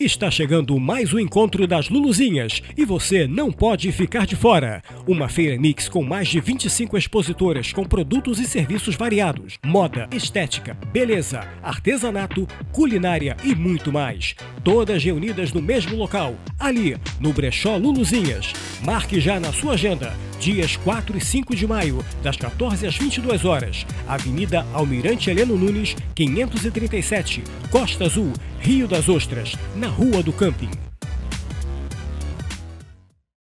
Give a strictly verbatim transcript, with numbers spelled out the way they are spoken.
Está chegando mais um encontro das Luluzinhas e você não pode ficar de fora. Uma feira mix com mais de vinte e cinco expositoras com produtos e serviços variados. Moda, estética, beleza, artesanato, culinária e muito mais. Todas reunidas no mesmo local, ali no Brechó Luluzinhas. Marque já na sua agenda, dias quatro e cinco de maio, das quatorze às vinte e duas horas. Avenida Almirante Heleno Nunes, quinhentos e trinta e sete, Costa Azul, Rio das Ostras, na Rua do Camping.